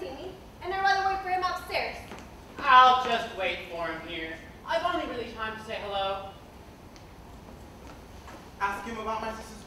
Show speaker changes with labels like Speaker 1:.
Speaker 1: see me, and I'd rather wait for him upstairs.
Speaker 2: I'll just wait for him here. I've only really time to say hello.
Speaker 3: Ask him about my sister's